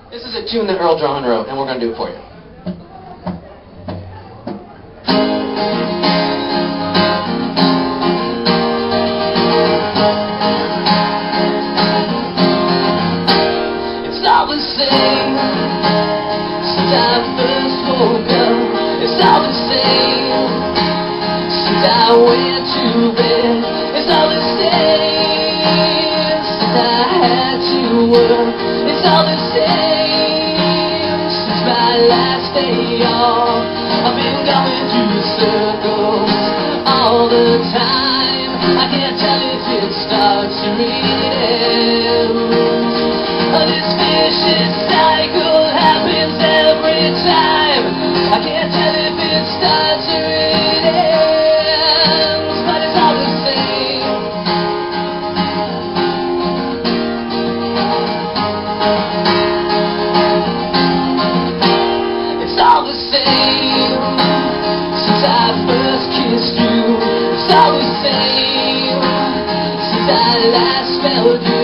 This is a tune that Earl John wrote, and we're going to do it for you. It's all the same since I first woke up. It's all the same since I went to bed. It's all the same since I had to work. It's all the same since my last day off. I've been going through circles all the time. I can't tell if it starts or it ends. This vicious cycle happens every time. I can't tell if it starts or it ends, but it's all the same. It's all the same since I first kissed you. It's all the same since I last felt you.